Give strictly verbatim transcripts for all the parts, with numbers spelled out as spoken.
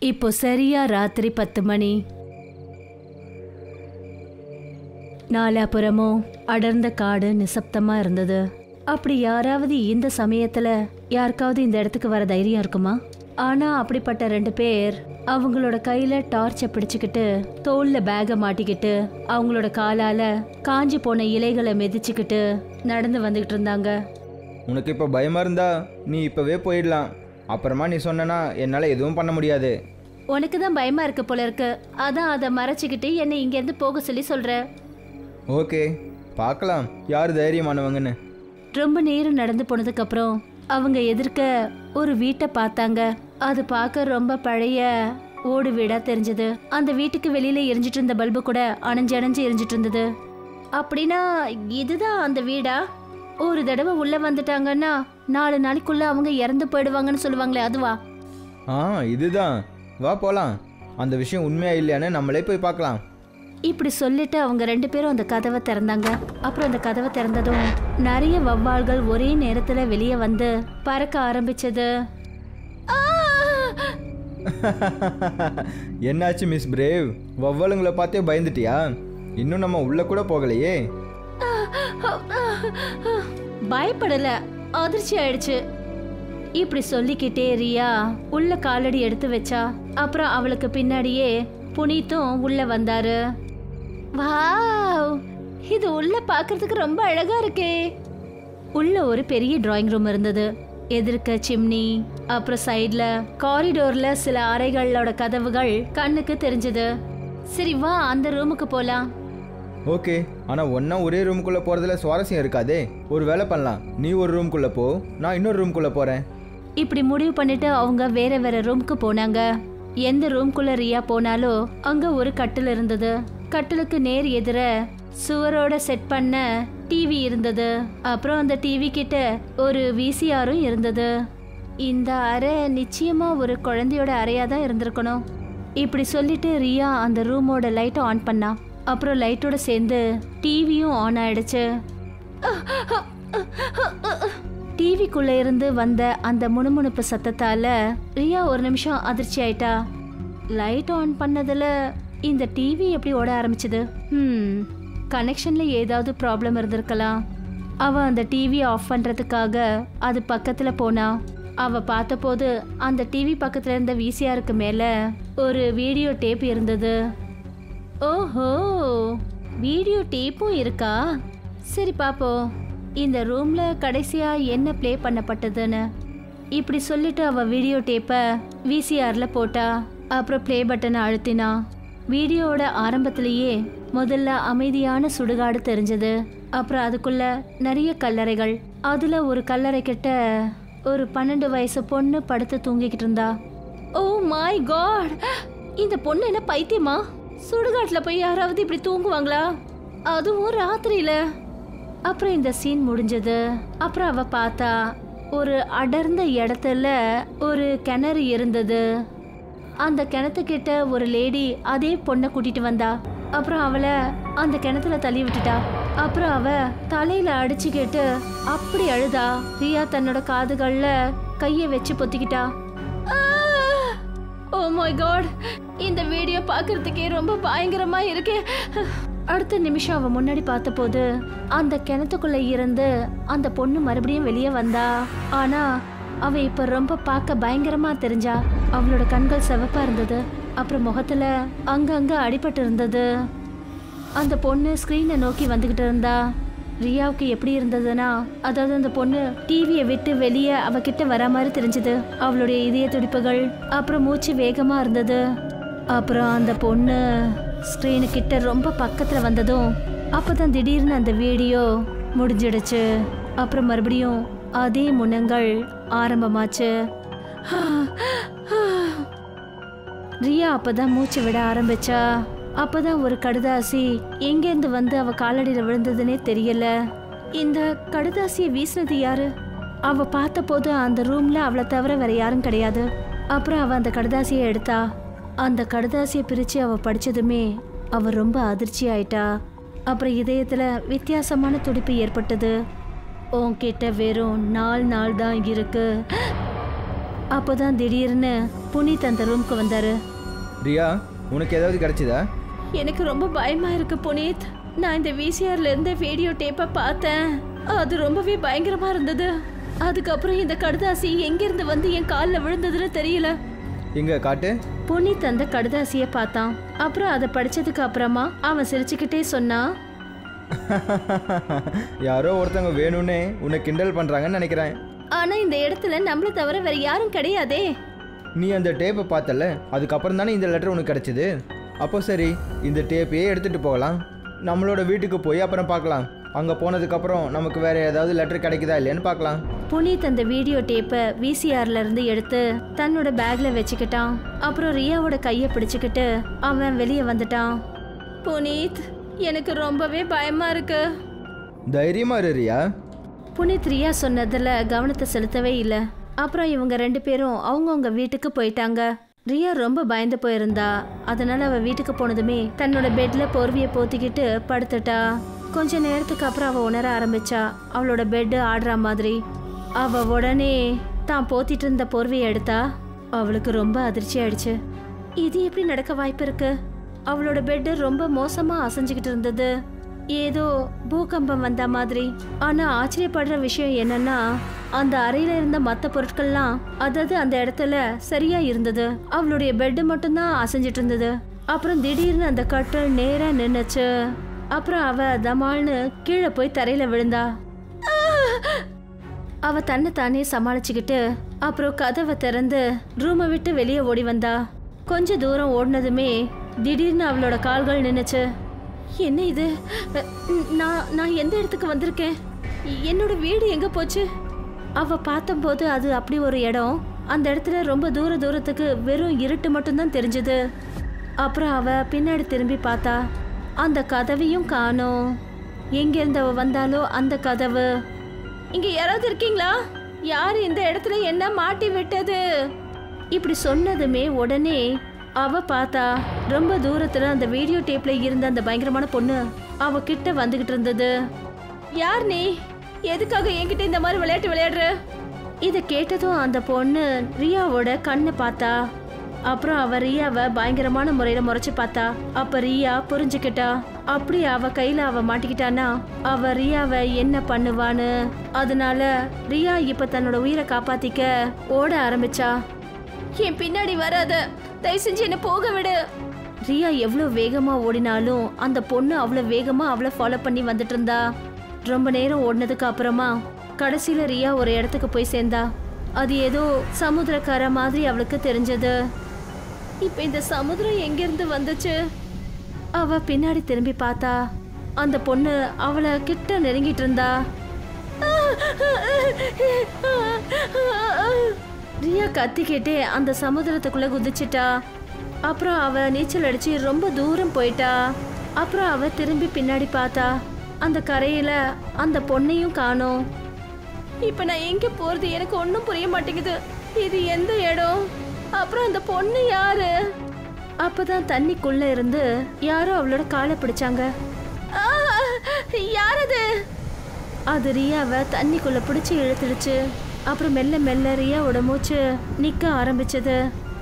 இப்போ சரியா ராத்திரி பத்து மணி. நாலாபுறமும் அடர்ந்த காடு நிசப்தமா இருந்தது. அப்படி யாராவது இந்த சமயத்துல யாருக்காவது இந்த இடத்துக்கு வர தைரியம் இருக்குமா? ஆனா அப்படிப்பட்ட ரெண்டு பேர் அவங்களோட கையில டார்ச்சை பிடிச்சுக்கிட்டு தோல்ல பேக மாட்டிக்கிட்டு அவங்களோட காலால காஞ்சி போன இலைகளை மிதிச்சுக்கிட்டு நடந்து வந்துகிட்டு இருந்தாங்க. உனக்கு இப்போ பயமா இருந்தா நீ இப்பவே போயிடலாம். அப்புறமா நீ சொன்னா என்னால எதுவும் பண்ண முடியாது. உனக்கு தான் பயமா இருக்கு போல இருக்கு. அதான் அதை மறைச்சிக்கிட்டு என்னை இங்க இருந்து போக சொல்லி சொல்ற. ஓகே, பார்க்கலாம் யார் தைரியமானவங்கன்னு. ரொம்ப நேரம் நடந்து போனதுக்கு அப்புறம் அவங்க எதிர்க்க ஒரு வீட்டை பார்த்தாங்க. அது பார்க்க ரொம்ப பழைய ஓடு வீடா தெரிஞ்சது. அந்த வீட்டுக்கு வெளியில எரிஞ்சிட்டு இருந்த பல்பு கூட அணைஞ்சு அணைஞ்சு எரிஞ்சிட்டு இருந்தது. அப்படின்னா இதுதான் அந்த வீடா? ஒரு தடவை உள்ள வந்துட்டாங்கன்னா நாலு நாளைக்குள்ள அவங்க இறந்து போயிடுவாங்கன்னு சொல்லுவாங்களே, அதுவா? ஆ, இதுதான். வா போலாம். அந்த விஷயம் உண்மையா இல்லையான்னு நம்மளே போய் பார்க்கலாம். இப்படி சொல்லிட்டு அவங்க ரெண்டு பேரும் அந்த கதவை திறந்தாங்க. அப்புறம் அந்த கதவை திறந்ததும் நிறைய வவ்வால்கள் ஒரே நேரத்துல வெளியே வந்து பறக்க ஆரம்பிச்சது. என்னாச்சு மிஸ் பிரேவ்? வவ்வாலுங்களை பார்த்தே பயந்துட்டியா? இன்னும் நம்ம உள்ள கூட போகலையே. பயப்படல, அதிர்ச்சி ஆயிடுச்சு. இப்படி சொல்லிக்கிட்டே ரியா உள்ள காலடி எடுத்து வச்சா. அப்புறம் அவளுக்கு பின்னாடியே புனித்தும் உள்ள வந்தாரு. வாவ், இது உள்ள பாக்குறதுக்கு ரொம்ப அழகா இருக்கே. உள்ள ஒரு பெரிய டிராயிங் ரூம் இருந்தது. எதிர்க்க சிம்னி, அப்புறம் சைட்ல காரிடோர்ல சில அறைகளோட கதவுகள் கண்ணுக்கு தெரிஞ்சது. சரி வா, அந்த ரூமுக்கு போலாம். ஓகே, ஆனா ஒன்னா ஒரே ரூமுக்குள்ள போறதுல சுவாரஸ்யம் இருக்காதே. ஒரு வேலை பண்ணலாம். நீ ஒரு ரூமுக்குள்ள போ, நான் இன்னொரு ரூமுக்குள்ள போறேன். இப்படி முடிவு பண்ணிட்டு அவங்க வேற வேற ரூமுக்கு போனாங்க. எந்த ரூம்குள்ள ரியா போனாலோ அங்க ஒரு கட்டில் இருந்தது. கட்டிலுக்கு நேர் எதிர சுவரோட செட் பண்ண டிவி இருந்தது. அப்புறம் அந்த டிவி கிட்ட ஒரு விசிஆரும் இருந்தது. இந்த அறை நிச்சயமா ஒரு குழந்தையோட அறையா தான் இருந்திருக்கணும். இப்படி சொல்லிட்டு ரியா அந்த ரூமோட லைட்டை ஆன் பண்ணா. அப்புறம் லைட்டோட சேர்ந்து டிவியும் ஆன் ஆயிடுச்சு. டிவிக்குள்ள இருந்து வந்த அந்த முணுமுணுப்பு சத்தத்தால ரியா ஒரு நிமிஷம் அதிர்ச்சி ஆயிட்டா. லைட் ஆன் பண்ணதுல இந்த டிவி எப்படி ஓட ஆரம்பிச்சது? ஹம் கனெக்ஷன்ல ஏதாவது ப்ராப்ளம் இருந்திருக்கலாம். அவ அந்த டிவி ஆஃப் பண்றதுக்காக அது பக்கத்துல போனா. அவ பார்த்தபோது அந்த டிவி பக்கத்துல இருந்த விசிஆருக்கு மேல ஒரு வீடியோ டேப் இருந்தது. ஓஹோ, வீடியோ டேப்பும் இருக்கா? சரி பாப்போம், இந்த ரூம்ல கடைசியா என்ன பிளே பண்ணப்பட்டதுன்னு. இப்படி சொல்லிட்டு அவ வீடியோ டேப்பை விசிஆர்ல போட்டா. அப்புறம் பிளே பட்டனை அழுத்தினா. வீடியோட ஆரம்பத்திலேயே முதல்ல அமைதியான சுடுகாடு தெரிஞ்சது. அப்புறம் அதுக்குள்ள நிறைய கல்லறைகள். அதுல ஒரு கல்லறை கிட்ட ஒரு பன்னெண்டு வயசு பொண்ணு படுத்து தூங்கிக்கிட்டு இருந்தா. ஓ மை காட், இந்த பொண்ணு என்ன பைத்தியமா? சுடுகாட்டுல போய் யாராவது இப்படி தூங்குவாங்களா, அதுவும் ராத்திரியில? அப்புறம் இந்த சீன் முடிஞ்சது. அப்புறம் அவ பார்த்தா ஒரு அடர்ந்த இடத்துல ஒரு கிணறு இருந்தது. அந்த கிணத்துக்கிட்ட ஒரு லேடி அதே பொண்ணை கூட்டிட்டு வந்தா. அப்புறம் அவளை அந்த கிணத்துல தள்ளி விட்டுட்டா. அப்புறம் அவ தலையில அடிச்சுக்கிட்டு அப்படி அழுதா. ரியா தன்னோட காதுகள்ல கையை வச்சு பொத்திக்கிட்டா. ஓ மை காட், இந்த வீடியோ பார்க்கறதுக்கே ரொம்ப பயங்கரமா இருக்கு. அடுத்த நிமிஷம் அவ முன்னாடி பார்த்த போது அந்த கிணத்துக்குள்ள இருந்து அந்த பொண்ணு மறுபடியும் வெளியே வந்தா. ஆனா அவ இப்ப ரொம்ப பார்க்க பயங்கரமா தெரிஞ்சா. அவளோட கண்கள் சிவப்பா இருந்தது. அப்புறம் முகத்துல அங்கங்க அடிபட்டு இருந்தது. அந்த பொண்ணு ஸ்கிரீனை நோக்கி வந்துகிட்டு இருந்தா. ரியாவுக்கு எப்படி இருந்ததுன்னா, அதாவது அந்த பொண்ணு டிவியை விட்டு வெளியே அவகிட்ட வர மாதிரி தெரிஞ்சது. அவளுடைய இதய துடிப்புகள், அப்புறம் மூச்சு வேகமா இருந்தது. அப்புறம் அந்த பொண்ணு ஸ்கிரீனு கிட்ட ரொம்ப பக்கத்துல வந்ததும் அப்பதான் திடீர்னு அந்த வீடியோ முடிஞ்சிடுச்சு. அப்புறம் மறுபடியும் அதே முனங்கள் ஆரம்பமாச்சு. ரியா அப்பதான் மூச்சு விட ஆரம்பிச்சா. அப்பதான் ஒரு கடுதாசி எங்கேருந்து வந்து அவ காலடியில விழுந்ததுன்னே தெரியல. இந்த கடுதாசியை வீசினது யாரு? அவ பார்த்த போது அந்த ரூம்ல அவளை தவிர வேற யாரும் கிடையாது. அப்புறம் அவ அந்த கடுதாசியை எடுத்தா. அந்த கடுதாசியை பிரிச்சு அவ படிச்சதுமே அவ ரொம்ப அதிர்ச்சி ஆயிட்டா. அப்புறம் இதயத்துல வித்தியாசமான துடிப்பு ஏற்பட்டது. உன்கிட்ட வெறும் நாலு நாள் தான் இருக்கு. அப்போதான் திடீர்னு புனித் அந்த ரூம்க்கு வந்தாரு. ரியா, உனக்கு ஏதாவது கிடைச்சதா? எனக்கு ரொம்ப பயமா இருக்கு புனித். நான் இந்த விசிஆர்ல இருந்த வீடியோ டேப்பை பார்த்தேன். அது ரொம்பவே பயங்கரமா இருந்தது. அதுக்கப்புறம் இந்த கடுதாசி எங்கிருந்து வந்து என் காலில் விழுந்ததுன்னு தெரியல. எங்க காட்டு. புனித் அந்த கடுதாசியை பார்த்தான். அப்புறம் அதை படிச்சதுக்கு அப்புறமா அவன் சிரிச்சுக்கிட்டே சொன்னான், யாரோ ஒருத்தவங்க வேணும்னே உன்னை கிண்டல் பண்றாங்கன்னு நினைக்கிறேன். ஆனா இந்த இடத்துல நம்மள தவிர வேற யாரும் கிடையாதே. நீ அந்த டேப்பை பார்த்தல, அதுக்கப்புறம் தானே இந்த லெட்டர் உனக்கு கிடைச்சது. அப்போ சரி, இந்த டேப்பையே எடுத்துட்டு போகலாம். நம்மளோட வீட்டுக்கு போய் அப்புறம் பார்க்கலாம். அங்கே போனதுக்கப்புறம் நமக்கு வேற ஏதாவது லெட்டர் கிடைக்குதா இல்லையான்னு பார்க்கலாம். புனித் அந்த வீடியோ டேப்பை விசிஆர்ல இருந்து எடுத்து தன்னோட பேக்ல வச்சுக்கிட்டான். அப்புறம் ரியாவோட கையை பிடிச்சுக்கிட்டு அவன் வெளியே வந்துட்டான். புனித், எனக்கு ரொம்பவே பயமா இருக்கு. தைரியமா இரு ரியா. புனித் ரியா சொன்னதுல கவனத்தை செலுத்தவே இல்லை. அப்புறம் இவங்க ரெண்டு பேரும் அவங்கவுங்க வீட்டுக்கு போயிட்டாங்க. ரியா ரொம்ப பயந்து போயிருந்தா. அதனால அவ வீட்டுக்கு போனதுமே தன்னோட பெட்ல போர்வையை போத்திக்கிட்டு படுத்துட்டா. கொஞ்ச நேரத்துக்கு அப்புறம் அவ உணர ஆரம்பிச்சா அவளோட பெட்டு ஆடுற மாதிரி. அவ உடனே தான் போத்திட்டு இருந்த போர்வையை எடுத்தா. அவளுக்கு ரொம்ப அதிர்ச்சி ஆயிடுச்சு. இது எப்படி நடக்க வாய்ப்பு இருக்கு? அவளோட பெட்டு ரொம்ப மோசமா அசைஞ்சுக்கிட்டு இருந்தது. ஏதோ பூகம்பம் வந்த மாதிரி. ஆனா ஆச்சரியப்படுற விஷயம் என்னன்னா, அந்த அறையில இருந்த மற்ற பொருட்கள்லாம் அதாவது அந்த இடத்துல சரியா இருந்தது. அவளுடைய பெட்டு மட்டும்தான் அசைஞ்சிட்டு இருந்தது. அப்புறம் திடீர்னு அந்த கட்டல் நேரா நின்னுச்சு. அப்புறம் அவ தமால்னு கீழே போய் தரையில விழுந்தா. அவ தன்னை தானே சமாளிச்சுக்கிட்டு அப்புறம் கதவை திறந்து ரூமை விட்டு வெளியே ஓடி வந்தா. கொஞ்ச தூரம் ஓடினதுமே திடீர்னு அவளோட கால்கள் நின்னுச்சு. என்ன இது? நான் நான் எந்த இடத்துக்கு வந்திருக்கேன்? என்னோட வீடு எங்க போச்சு? அவ பார்த்தம்போது அது அப்படி ஒரு இடம். அந்த இடத்துல ரொம்ப தூர தூரத்துக்கு வெறும் இருட்டு மட்டும்தான் தெரிஞ்சது. அப்புறம் அவ பின்னாடி திரும்பி பார்த்தா. அந்த கதவையும் காணோம். எங்கிருந்து அவ வந்தாலோ அந்த கதவு. இங்க யாராவது இருக்கீங்களா? யாரு இந்த இடத்துல என்ன மாட்டி விட்டது? இப்படி சொன்னதுமே உடனே அவ பார்த்தா ரொம்ப தூரத்துல அந்த வீடியோ டேப்ல இருந்த அந்த பயங்கரமான பொண்ணு அவ கிட்ட வந்துகிட்டு இருந்தது. யார் நீ? எதுக்காக என்கிட்ட இந்த மாதிரி விளையாட்டு விளையாடுற? இதை கேட்டதும் அந்த பொண்ணு ரியாவோட கண்ணை பார்த்தா. அப்புறம் அவ ரியாவை பயங்கரமான முறையில முறைச்சு பார்த்தா. அப்ப ரியா புரிஞ்சுக்கிட்டா. அப்படி அவ கையில அவ மாட்டிக்கிட்டானா அவ ரியாவை என்ன பண்ணுவான்னு. அதனால ரியா இப்ப தன்னோட உயிரை காப்பாத்திக்க ஓட ஆரம்பிச்சா. என் பின்னாடி வராத, தயவு செஞ்சு என்ன போக விடு. ரியா எவ்வளவு வேகமா ஓடினாலும் அந்த பொண்ணு அவ்வளவு வேகமா அவளை ஃபாலோ பண்ணி வந்துட்டு இருந்தா. ரொம்ப நேரம் ஓடினதுக்கு அப்புறமா கடைசியில ரியா ஒரு இடத்துக்கு போய் சேர்ந்தா. அது ஏதோ சமுத்திரக்கரை மாதிரி அவளுக்கு தெரிஞ்சது. இப்ப இந்த சமுத்திரம் எங்கிருந்து வந்துச்சு? அவ பின்னாடி திரும்பி பார்த்தா. அந்த பொண்ணு அவளை கிட்ட நெருங்கிட்டு இருந்தா. ரியா கத்திக்கிட்டே அந்த சமுத்திரத்துக்குள்ள குதிச்சிட்டா. அப்புறம் அவ நீச்சல் அடிச்சு ரொம்ப தூரம் போயிட்டா. அப்புறம் அவ திரும்பி பின்னாடி பார்த்தா. அந்த கரையில அந்த பொண்ணையும் காணோம். இப்ப நான் எங்க போறது எனக்கு ஒன்னும் புரிய மாட்டேங்குது. இது எந்த இடம்? அப்புறம் அந்த பொண்ணு யாரு? அப்பதான் தண்ணிக்குள்ள இருந்து யாரோ அவளோட காலை பிடிச்சாங்க. யாரது? அது ரியாவை தண்ணிக்குள்ள பிடிச்சு இழுத்துடுச்சு. அப்புறம் மெல்ல மெல்ல ரியாவோட மூச்சு நிக்க ஆரம்பிச்சது.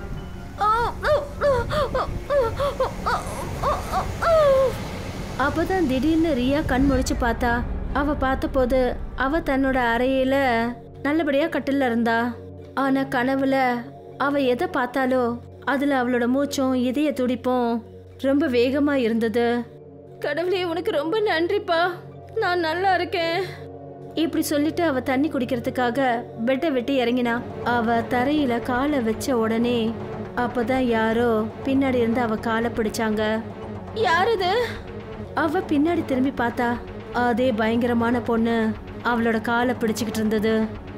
அப்பதான் திடீர்னு ரியா கண் முழிச்சு பார்த்தா. அவ பார்த்த போது அவ தன்னோட அறையில நல்லபடியா கட்டில இருந்தா. ஆனா கனவுல அவ எதை பார்த்தாலோ அதுல அவளோட மூச்சும் இதய துடிப்பும் ரொம்ப வேகமா இருந்தது. கடவுளே, உனக்கு ரொம்ப நன்றிப்பா, நான் நல்லா இருக்கேன். இப்படி சொல்லிட்டு அவ தண்ணி குடிக்கிறதுக்காக பெட்டை விட்டு இறங்கினா. அவ தரையில காலை வச்ச உடனே அப்பதான் யாரோ பின்னாடி இருந்து அவ காலை பிடிச்சாங்க. யாருது? அவ பின்னாடி திரும்பி பார்த்தா. அதே பயங்கரமான பொண்ணு அவளோட காலை பிடிச்சுக்கிட்டு இருந்தது.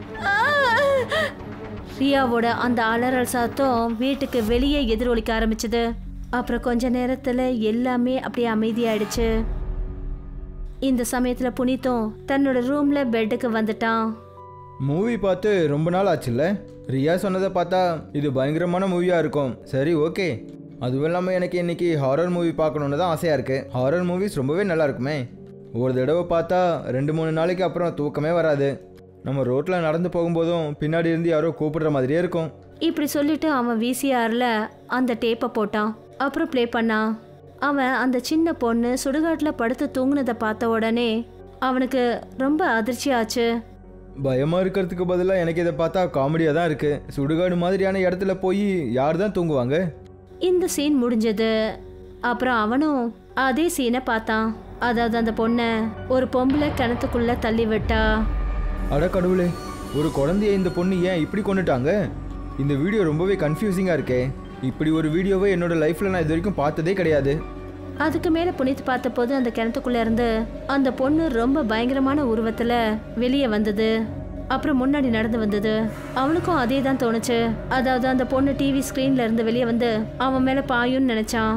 ரியாவோட அந்த அலறல் சத்தம் வீட்டுக்கு வெளியே எதிரொலிக்க ஆரம்பிச்சது. அப்புறம் கொஞ்ச நேரத்துல எல்லாமே அப்படியே அமைதியாயிடுச்சு. இந்த சமயத்துல புனித்தும் தன்னோட ரூம்ல பெட்டுக்கு வந்துட்டான். மூவி பார்த்து ரொம்ப நாள் ஆச்சுல்ல? ரியா சொன்னதை பார்த்தா இது பயங்கரமான மூவியா இருக்கும். சரி, ஓகே. அதுவும் இல்லாமல் எனக்கு இன்னைக்கு ஹாரர் மூவி பார்க்கணுன்னு தான் ஆசையாக இருக்குது. ஹாரர் மூவிஸ் ரொம்பவே நல்லா இருக்குமே. ஒரு தடவை பார்த்தா ரெண்டு மூணு நாளைக்கு அப்புறம் தூக்கமே வராது. நம்ம ரோட்டில் நடந்து போகும்போதும் பின்னாடி இருந்து யாரோ கூப்பிடுற மாதிரியே இருக்கும். இப்படி சொல்லிட்டு அவன் விசிஆரில் அந்த டேப்பை போட்டான். அப்புறம் ப்ளே பண்ணான். அவன் அந்த சின்ன பொண்ணு சுடுகாட்டில் படுத்து தூங்குனதை பார்த்த உடனே அவனுக்கு ரொம்ப அதிர்ச்சி ஆச்சு. பயமாக இருக்கிறதுக்கு பதிலாக எனக்கு இதை பார்த்தா காமெடியாக தான் இருக்குது. சுடுகாடு மாதிரியான இடத்துல போய் யார் தான் தூங்குவாங்க? இந்த சீன் முடிஞ்சது. அப்புறம் அவனும் அதே சீனை பார்த்தான். அதாவது அந்த பொண்ணை ஒரு பொம்பளை கிணத்துக்குள்ள தள்ளி விட்டா. அட கடவுளே, ஒரு குழந்தைய இந்த பொண்ணு ஏன் இப்படி கொண்டுட்டாங்க? இந்த வீடியோ ரொம்பவே கன்ஃபியூசிங்காக இருக்கே. இப்படி ஒரு வீடியோவை என்னோட லைஃப்பில் நான் இது வரைக்கும் பார்த்ததே கிடையாது. அதுக்கு மேலே புனித் பார்த்தபோது அந்த கிணத்துக்குள்ள இருந்து அந்த பொண்ணு ரொம்ப பயங்கரமான உருவத்தில் வெளியே வந்தது. அப்புறம் முன்னாடி நடந்து வந்தது. அவனுக்கும் அதே தான் தோணுச்சு. அதாவது அந்த பொண்ணு டிவி ஸ்க்ரீன்ல இருந்து வெளியே வந்து அவன் மேலே பாயும்னு நினைச்சான்.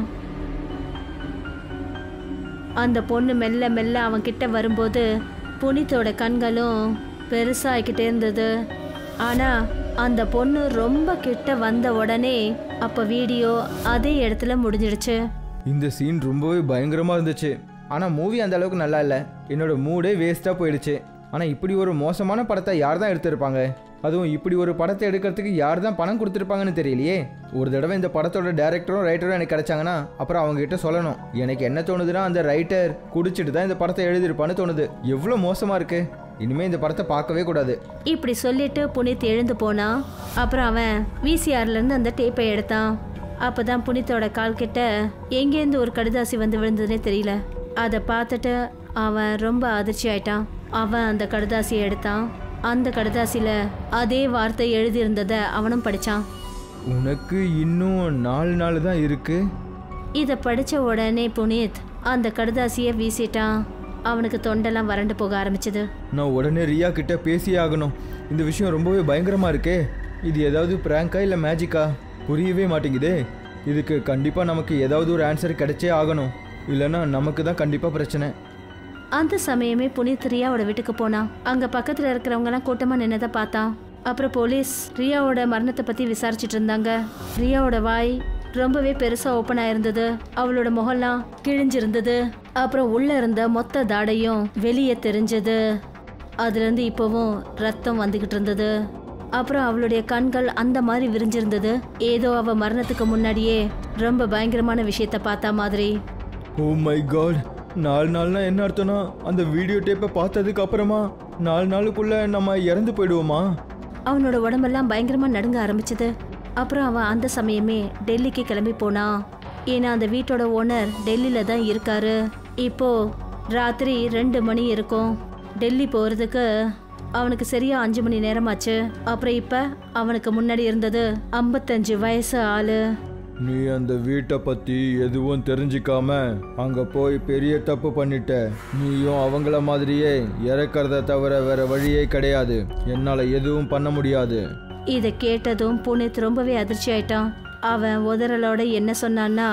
அந்த பொண்ணு மெல்ல மெல்ல அவன் கிட்ட வரும்போது புனித்தோட கண்களும் பெருசாகிக்கிட்டே இருந்தது. ஆனா அந்த பொண்ணு ரொம்ப கிட்ட வந்த உடனே அப்ப வீடியோ அதே இடத்துல முடிஞ்சிடுச்சு. இந்த சீன் ரொம்பவே பயங்கரமாக இருந்துச்சு. ஆனால் மூவி அந்த அளவுக்கு நல்லா இல்லை. என்னோட மூடே வேஸ்ட்டாக போயிடுச்சு. ஆனால் இப்படி ஒரு மோசமான படத்தை யார் தான் எடுத்திருப்பாங்க? அதுவும் இப்படி ஒரு படத்தை எடுக்கிறதுக்கு யார் தான் பணம் கொடுத்துருப்பாங்கன்னு தெரியலையே. ஒரு தடவை இந்த படத்தோட டேரக்டரும் ரைட்டரும் எனக்கு கிடைச்சாங்கன்னா அப்புறம் அவங்ககிட்ட சொல்லணும். எனக்கு என்ன தோணுதுன்னா அந்த ரைட்டர் குடிச்சிட்டு தான் இந்த படத்தை எழுதியிருப்பான்னு தோணுது. எவ்வளோ மோசமாக இருக்கு. இனிமேல் இந்த படத்தை பார்க்கவே கூடாது. இப்படி சொல்லிட்டு புனித் எழுந்து போனான். அப்புறம் அவன் விசிஆர்லேருந்து அந்த டேப்பை எடுத்தான். அப்போதான் புனித்தோட கால் கிட்ட எங்கேருந்து ஒரு கடுதாசி வந்து விழுந்ததுன்னே தெரியல. அதை பார்த்துட்டு அவன் ரொம்ப அதிர்ச்சி ஆயிட்டான். அவன் அந்த கடுதாசியை எடுத்தான். அந்த கடுதாசியில் அதே வார்த்தை எழுதியிருந்ததை அவனும் படித்தான். உனக்கு இன்னும் நாலு நாள் தான் இருக்கு. இதை படித்த உடனே புனித் அந்த கடுதாசியை வீசிட்டான். அவனுக்கு தொண்டெல்லாம் வறண்டு போக ஆரம்பிச்சது. நான் உடனே ரியா கிட்ட பேசியே ஆகணும். இந்த விஷயம் ரொம்பவே பயங்கரமாக இருக்கே. இது ஏதாவது பிராங்கா இல்லை மேஜிக்கா? புரியவே மாட்டேங்குதே. இதுக்கு கண்டிப்பாக நமக்கு ஏதாவது ஒரு ஆன்சர் கிடைச்சே ஆகணும். இல்லைன்னா நமக்கு தான் கண்டிப்பாக பிரச்சனை. அந்த சமயமே புனித் ரியாவோட வீட்டுக்கு போனான். அங்கே பக்கத்தில் இருக்கிறவங்கலாம் கூட்டமாக நின்னதை பார்த்தான். அப்புறம் போலீஸ் ரியாவோட மரணத்தை பற்றி விசாரிச்சுட்டு இருந்தாங்க. ரியாவோட வாய் ரொம்பவே பெருசாக ஓப்பன் ஆயிருந்தது. அவளோட முகம்லாம் கிழிஞ்சிருந்தது. அப்புறம் உள்ள இருந்த மொத்த தாடையும் வெளியே தெரிஞ்சது. அதுலேருந்து இப்போவும் ரத்தம் வந்துக்கிட்டு இருந்தது. அப்புறம் அவளுடைய கண்கள் அந்த மாதிரி விரிஞ்சிருந்தது. ஏதோ அவ மரணத்துக்கு முன்னாடியே ரொம்ப பயங்கரமான விஷயத்த பார்த்தா மாதிரி. ஓ மை காட், நாலு நாள்னா என்ன அர்த்தம்னா அந்த வீடியோ டேப்பை பார்த்ததுக்கு அப்புறமா நாலு நாளுக்குள்ள நம்ம இறந்து போயிடுவோமா? அவனோட உடம்பெல்லாம் பயங்கரமா நடுங்க ஆரம்பிச்சது. அப்புறம் அவன் அந்த சமயமே டெல்லிக்கு கிளம்பி போனான். ஏன்னா அந்த வீட்டோட ஓனர் டெல்லியில தான் இருக்காரு. இப்போ ராத்திரி ரெண்டு மணி இருக்கும். டெல்லி போறதுக்கு அவனுக்கு சரியா அஞ்சு மணி நேரமாச்சு. அப்புறம் இப்ப அவனுக்கு முன்னாடி இருந்தது ஐம்பத்தஞ்சு வயசு ஆளு. நீ அந்த வீட்டை பத்தி எதுவும் தெரிஞ்சிக்காம அங்க போய் பெரிய தப்பு பண்ணிட்ட. நீயும் அவங்கள மாதிரியே இறக்கிறத தவிர வேற வழியே கிடையாது. என்னால எதுவும் பண்ண முடியாது. இதை கேட்டதும் புனித் ரொம்பவே அதிர்ச்சி ஆயிட்டான். அவன் உதறலோட என்ன சொன்னான்னா,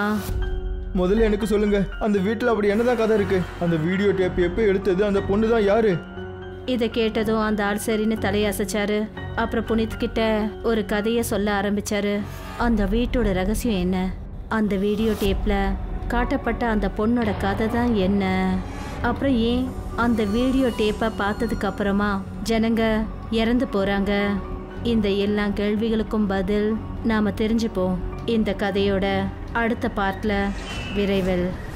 முதல்ல எனக்கு சொல்லுங்க, அந்த வீட்டில் அப்படி என்னதான் கதை இருக்கு? அந்த வீடியோ டேப் எப்போ எடுத்தது? அந்த பொண்ணு தான் யாரு? இதை கேட்டதும் அந்த ஆள் சரின்னு தலையசைச்சாரு. அப்புறம் புனித் கிட்ட ஒரு கதையை சொல்ல ஆரம்பிச்சாரு. அந்த வீட்டோட ரகசியம் என்ன, அந்த வீடியோ டேப்ல காட்டப்பட்ட அந்த பொண்ணோட கதை தான் என்ன, அப்புறம் ஏன் அந்த வீடியோ டேப்பை பார்த்ததுக்கு அப்புறமா ஜனங்க இறந்து போறாங்க. இந்த எல்லா கேள்விகளுக்கும் பதில் நாம தெரிஞ்சுப்போம் இந்த கதையோட அடுத்த பார்ட்ல விரைவில்.